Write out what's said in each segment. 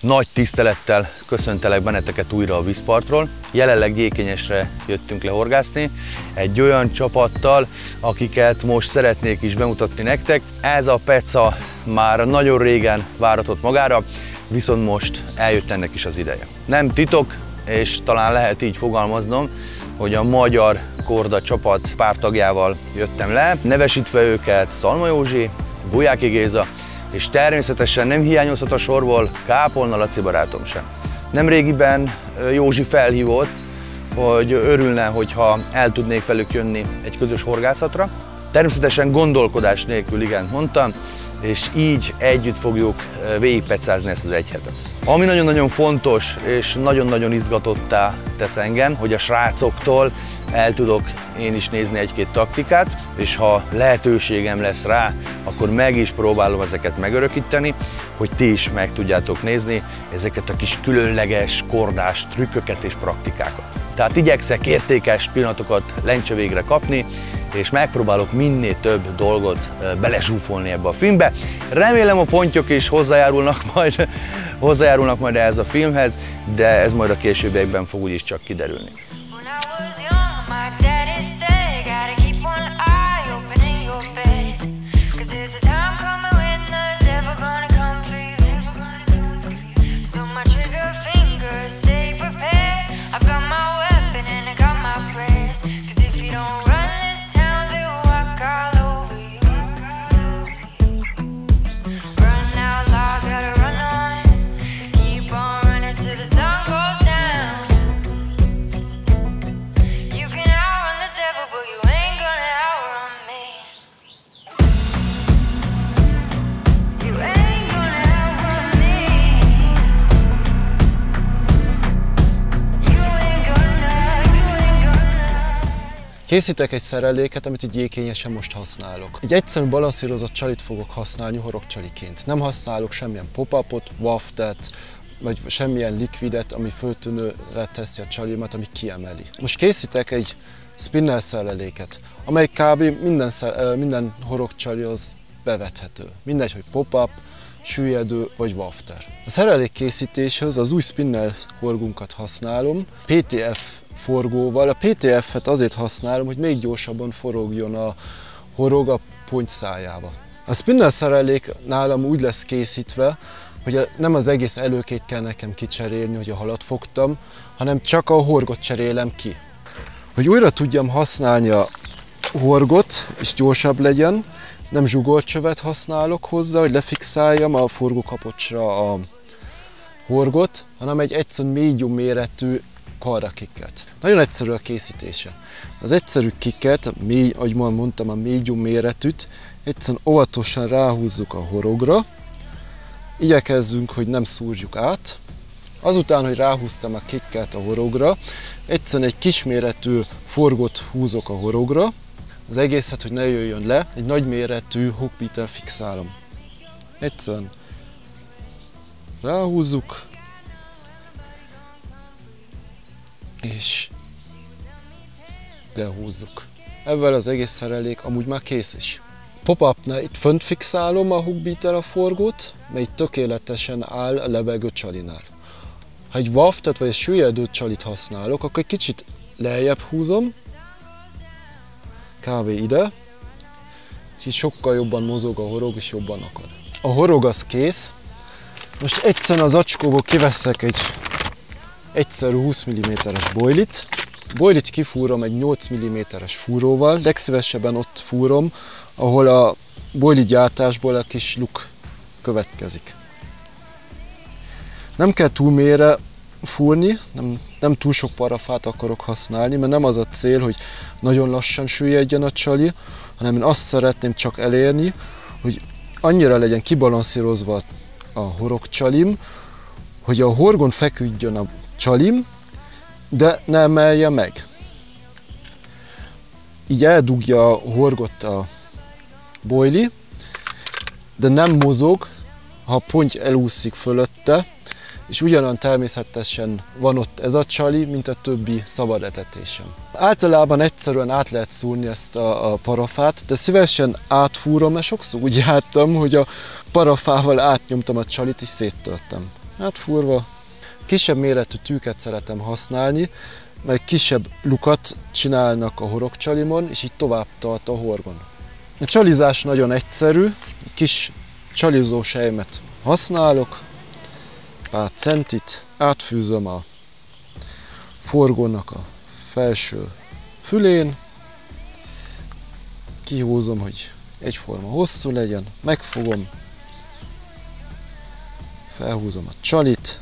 Nagy tisztelettel köszöntelek benneteket újra a vízpartról. Jelenleg Gyékényesre jöttünk le horgászni, egy olyan csapattal, akiket most szeretnék is bemutatni nektek. Ez a peca már nagyon régen váratott magára, viszont most eljött ennek is az ideje. Nem titok, és talán lehet így fogalmaznom, hogy a magyar korda csapat pártagjával jöttem le, nevesítve őket Szalma Józsi, Gulyáki Géza, és természetesen nem hiányozhat a sorból Kápolna Laci barátom sem. Nemrégiben Józsi felhívott, hogy örülne, hogyha el tudnék velük jönni egy közös horgászatra. Természetesen gondolkodás nélkül igen mondtam, és így együtt fogjuk végigpecázni ezt az egy hetet. Ami nagyon-nagyon fontos és nagyon-nagyon izgatottá tesz engem, hogy a srácoktól el tudok én is nézni egy-két taktikát, és ha lehetőségem lesz rá, akkor meg is próbálom ezeket megörökíteni, hogy ti is meg tudjátok nézni ezeket a kis különleges kordás trükköket és praktikákat. Tehát igyekszek értékes pillanatokat lencse végre kapni, és megpróbálok minél több dolgot belezsúfolni ebbe a filmbe. Remélem a pontyok is hozzájárulnak majd ehhez a filmhez, de ez majd a későbbiekben fog úgyis csak kiderülni. Készítek egy szereléket, amit itt Gyékényesen most használok. Egy egyszerű balanszírozott csalit fogok használni horogcsaliként. Nem használok semmilyen pop-upot, waftet, vagy semmilyen likvidet, ami föltűnőre teszi a csalimat, ami kiemeli. Most készítek egy spinner szereléket, amely kb. Minden horogcsalihoz bevethető. Mindegy, hogy pop-up, süllyedő vagy wafter. A szerelék készítéshez az új spinner horgunkat használom, PTF forgóval. A PTF-et azért használom, hogy még gyorsabban forogjon a horog a pontyszájába. A spinner szerelék nálam úgy lesz készítve, hogy nem az egész előkét kell nekem kicserélni, hogy a halat fogtam, hanem csak a horgot cserélem ki. Hogy újra tudjam használni a horgot, és gyorsabb legyen, nem zsugorcsövet használok hozzá, hogy lefixáljam a forgókapocsra a horgot, hanem egy egyszerű médium méretű karrakiket. Nagyon egyszerű a készítése. Az egyszerű kiket, ahogy mondtam, a médium méretűt, egyszerűen óvatosan ráhúzzuk a horogra, igyekezzünk, hogy nem szúrjuk át. Azután, hogy ráhúztam a kiket a horogra, egyszerűen egy kisméretű forgót húzok a horogra, az egészet, hogy ne jöjjön le, egy nagyméretű hookbeater fixálom. Egyszerűen ráhúzzuk, és lehúzzuk. Ezzel az egész szerelék amúgy már kész is. Pop-upnál itt fönt fixálom a hookbeater a forgót, mert itt tökéletesen áll a lebegő csalinál. Ha egy waftet vagy egy süllyedő csalit használok, akkor egy kicsit lejjebb húzom, kb. Ide, és így sokkal jobban mozog a horog, és jobban akad. A horog az kész. Most egyszerűen az acskóból kiveszek egy egyszerű 20 mm-es boilit. Boilit kifúrom egy 8 mm-es fúróval, legszívesebben ott fúrom, ahol a boili gyártásból a kis luk következik. Nem kell túl mélyre fúrni, nem túl sok parafát akarok használni, mert nem az a cél, hogy nagyon lassan süllyedjen a csali, hanem én azt szeretném csak elérni, hogy annyira legyen kibalanszírozva a horogcsalim, hogy a horgon feküdjön a csalim, de ne emelje meg. Így eldugja a horgot a boili, de nem mozog, ha a ponty elúszik fölötte, és ugyanolyan természetesen van ott ez a csali, mint a többi szabad etetésem. Általában egyszerűen át lehet szúrni ezt a parafát, de szívesen átfúrom, mert sokszor úgy jártam, hogy a parafával átnyomtam a csalit és széttörtem. átfúrva. Kisebb méretű tűket szeretem használni, mert kisebb lukat csinálnak a horogcsalimon, és így tovább tart a horgon. A csalizás nagyon egyszerű, kis csalizó sejmet használok, pár centit, átfűzöm a forgónak a felső fülén, kihúzom, hogy egyforma hosszú legyen, megfogom, felhúzom a csalit,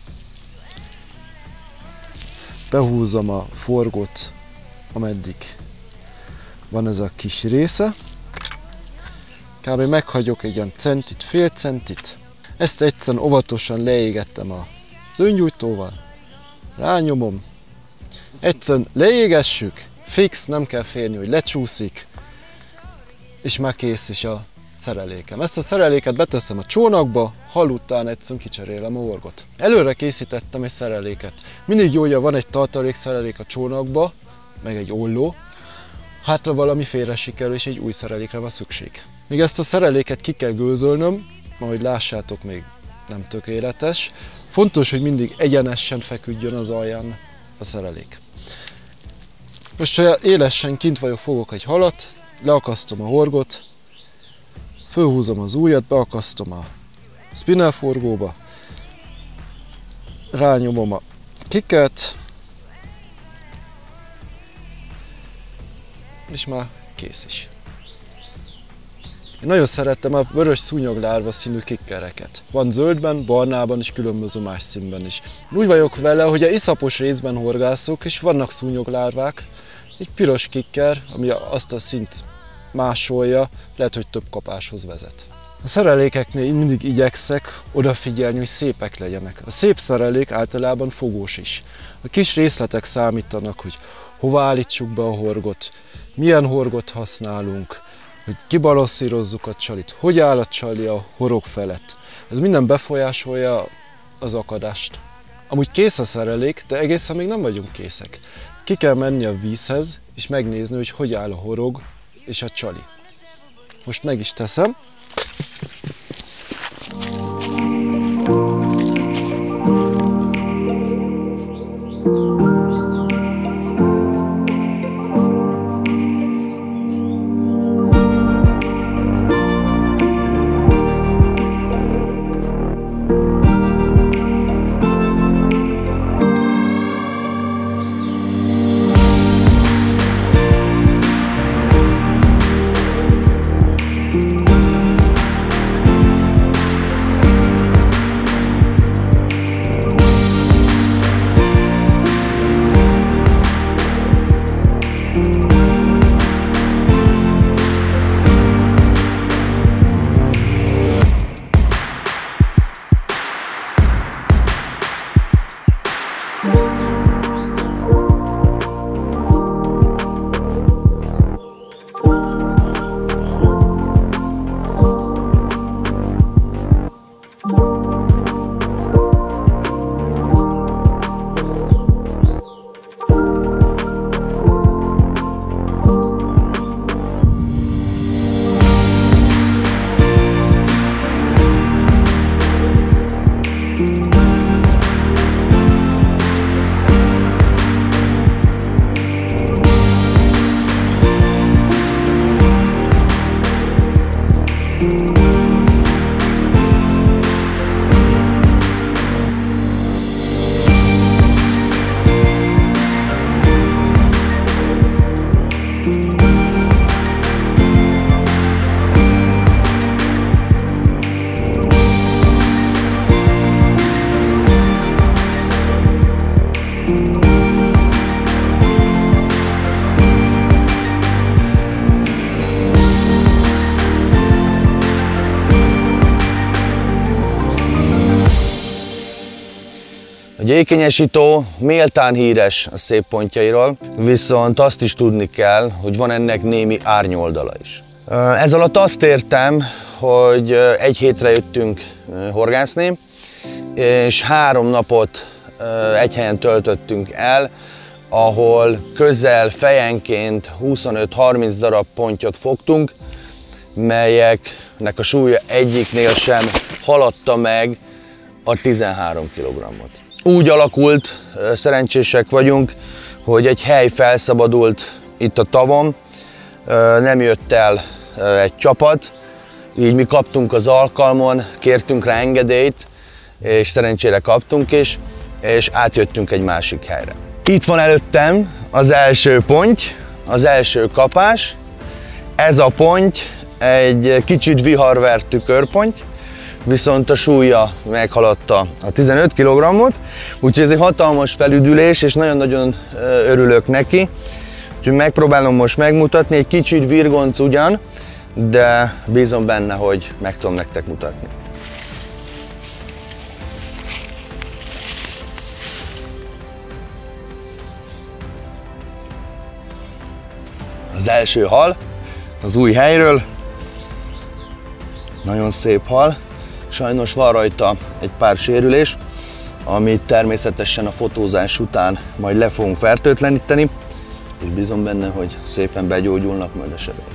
behúzom a forgót, ameddig van ez a kis része, kb. Meghagyok egy ilyen centit, fél centit, ezt egyszerűen óvatosan leégettem az öngyújtóval, rányomom, egyszerűen leégessük, fix, nem kell félni, hogy lecsúszik, és már kész is a szerelékem. Ezt a szereléket beteszem a csónakba, hal után egyszerűen kicserélem a horgot. Előre készítettem egy szereléket. Mindig jó, hogy van egy tartalék szerelék a csónakba, meg egy olló, hátra valami félre sikerül, és egy új szerelékre van szükség. Még ezt a szereléket ki kell gőzölnöm, ahogy lássátok, még nem tökéletes. Fontos, hogy mindig egyenesen feküdjön az alján a szerelék. Most, ha élesen kint vagyok, fogok egy halat, leakasztom a horgot, fölhúzom az ujjat, beakasztom a spinel forgóba, rányomom a kiket, és már kész is. Én nagyon szerettem a vörös szúnyoglárva színű kikkereket. Van zöldben, barnában és különböző más színben is. Úgy vagyok vele, hogy a iszapos részben horgászok, és vannak szúnyoglárvák, egy piros kikker, ami azt a színt másolja, lehet, hogy több kapáshoz vezet. A szerelékeknél mindig igyekszek odafigyelni, hogy szépek legyenek. A szép szerelék általában fogós is. A kis részletek számítanak, hogy hova állítsuk be a horgot, milyen horgot használunk, hogy kibalasszírozzuk a csalit, hogy áll a csali a horog felett. Ez minden befolyásolja az akadást. Amúgy kész a szerelék, de egészen még nem vagyunk készek. Ki kell menni a vízhez, és megnézni, hogy hogy áll a horog és a csali. Most meg is teszem. A gyékényesító méltán híres a szép pontjairól, viszont azt is tudni kell, hogy van ennek némi árnyoldala is. Ez alatt azt értem, hogy egy hétre jöttünk horgászni, és 3 napot egy helyen töltöttünk el, ahol közel fejenként 25-30 darab pontyot fogtunk, melyeknek a súlya egyiknél sem haladta meg a 13 kg-ot. Úgy alakult, szerencsések vagyunk, hogy egy hely felszabadult itt a tavon, nem jött el egy csapat, így mi kaptunk az alkalmon, kértünk rá engedélyt, és szerencsére kaptunk is, és átjöttünk egy másik helyre. Itt van előttem az első ponty, az első kapás. Ez a ponty egy kicsit viharvert tükörponty, viszont a súlya meghaladta a 15 kg-ot, úgyhogy ez egy hatalmas felüdülés, és nagyon-nagyon örülök neki. Úgyhogy megpróbálom most megmutatni, egy kicsit virgonc ugyan, de bízom benne, hogy meg tudom nektek mutatni. Az első hal az új helyről, nagyon szép hal, sajnos van rajta egy pár sérülés, amit természetesen a fotózás után majd le fogunk fertőtleníteni, és bízom benne, hogy szépen begyógyulnak majd a sebei.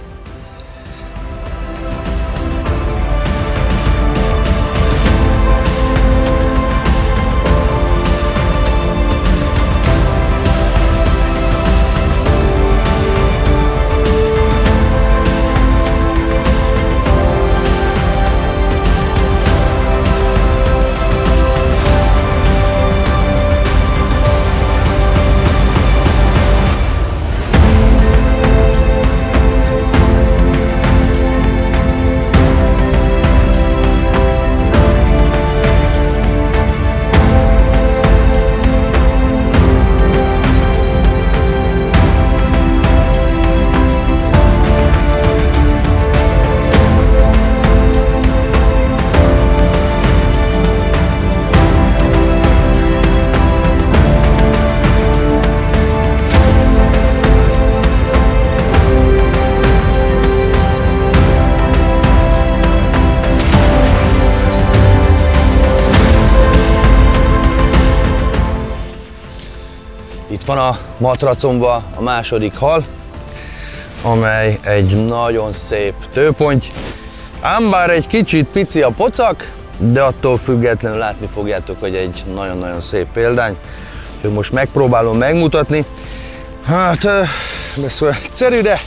Itt van a matracomban a második hal, amely egy nagyon szép tőponty. Ám bár egy kicsit pici a pocak, de attól függetlenül látni fogjátok, hogy egy nagyon-nagyon szép példány. Úgyhogy most megpróbálom megmutatni. Hát, ez olyan egyszerű, de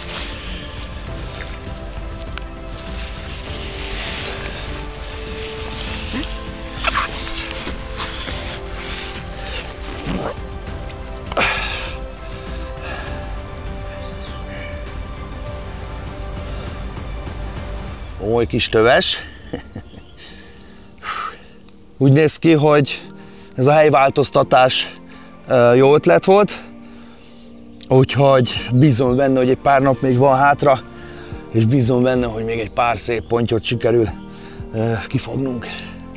komoly kis töves. Úgy néz ki, hogy ez a helyváltoztatás jó ötlet volt, úgyhogy bízom benne, hogy egy pár nap még van hátra, és bízom benne, hogy még egy pár szép pontyot sikerül kifognunk.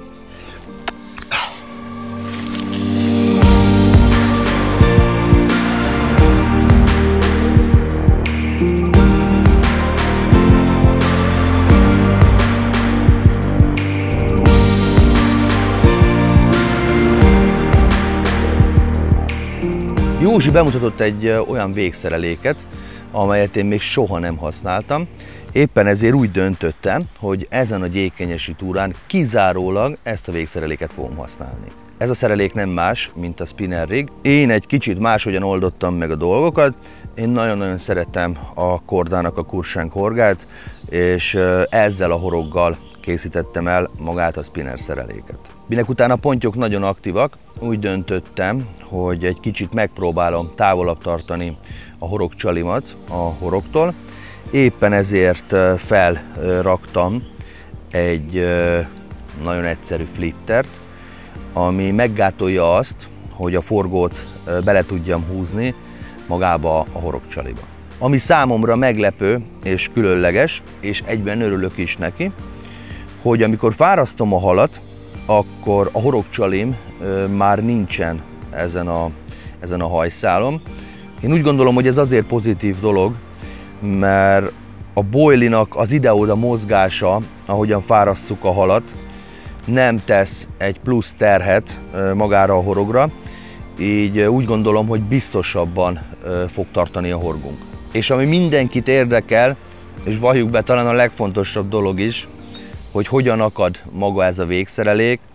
Józsi bemutatott egy olyan végszereléket, amelyet én még soha nem használtam. Éppen ezért úgy döntöttem, hogy ezen a gyékenyesi túrán kizárólag ezt a végszereléket fogom használni. Ez a szerelék nem más, mint a spinner rig. Én egy kicsit máshogyan oldottam meg a dolgokat. Én nagyon-nagyon szeretem a Kordának a Cruikshank horgát, és ezzel a horoggal készítettem el magát a spinner szereléket. Minek utána a pontyok nagyon aktívak, úgy döntöttem, hogy egy kicsit megpróbálom távolabb tartani a horogcsalimat a horogtól. Éppen ezért felraktam egy nagyon egyszerű flittert, ami meggátolja azt, hogy a forgót bele tudjam húzni magába a horogcsaliba. Ami számomra meglepő és különleges, és egyben örülök is neki, hogy amikor fárasztom a halat, akkor a horogcsalim már nincsen ezen a hajszálon. Én úgy gondolom, hogy ez azért pozitív dolog, mert a boilinak az ide-oda mozgása, ahogyan fárasszuk a halat, nem tesz egy plusz terhet magára a horogra, így úgy gondolom, hogy biztosabban fog tartani a horgunk. És ami mindenkit érdekel, és valljuk be, talán a legfontosabb dolog is, hogy hogyan akad maga ez a végszerelék.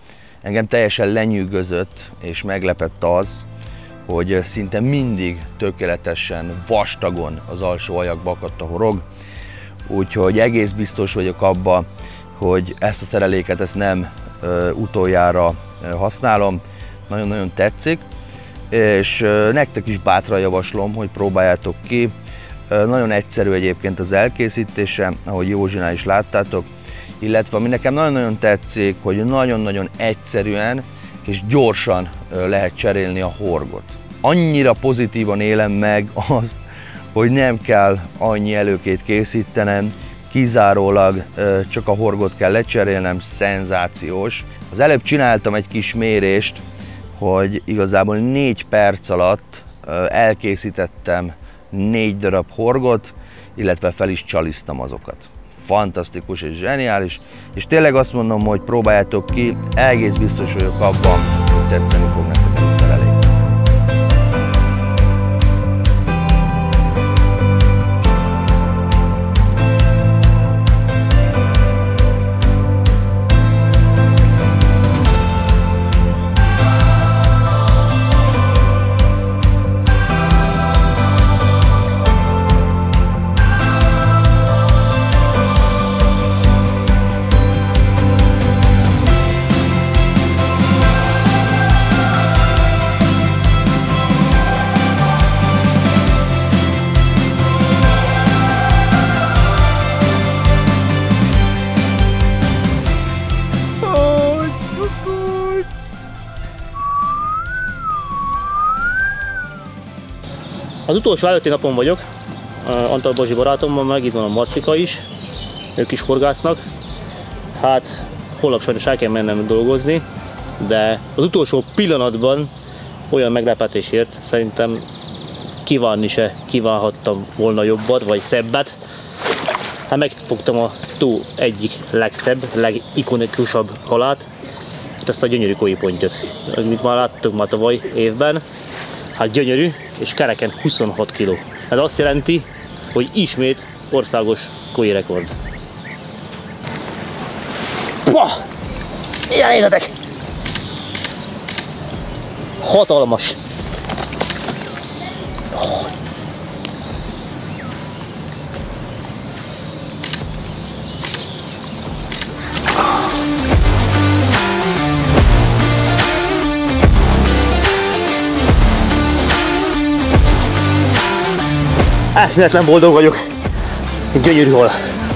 Engem teljesen lenyűgözött és meglepett az, hogy szinte mindig tökéletesen vastagon az alsó ajakba akadt a horog, úgyhogy egész biztos vagyok abban, hogy ezt a szereléket nem utoljára használom, nagyon-nagyon tetszik, és nektek is bátran javaslom, hogy próbáljátok ki. Nagyon egyszerű egyébként az elkészítése, ahogy Józsinál is láttátok, illetve ami nekem nagyon-nagyon tetszik, hogy nagyon-nagyon egyszerűen és gyorsan lehet cserélni a horgot. Annyira pozitívan élem meg azt, hogy nem kell annyi előkét készítenem, kizárólag csak a horgot kell lecserélnem, szenzációs. Az előbb csináltam egy kis mérést, hogy igazából 4 perc alatt elkészítettem 4 darab horgot, illetve fel is csaliztam azokat. Fantasztikus és zseniális, és tényleg azt mondom, hogy próbáljátok ki, egész biztos vagyok abban, hogy tetszeni fog nektek a szerelék. Az utolsó előtti napon vagyok, Antal Bazsi barátommal, meg itt van a Marcika is, ők is horgásznak. Hát holnap sajnos el kell mennem dolgozni, de az utolsó pillanatban olyan meglepetésért szerintem kívánni se kívánhattam volna jobbat, vagy szebbet. Hát megfogtam a tó egyik legszebb, legikonikusabb halát, hát ezt a gyönyörű kóipontyot, amit már láttuk már tavaly évben. Hát gyönyörű, és kereken 26 kg. Ez azt jelenti, hogy ismét országos kói rekord. Pah! Ide nézzetek! Hatalmas! Eszméletlen boldog vagyok. Gyönyörű hal.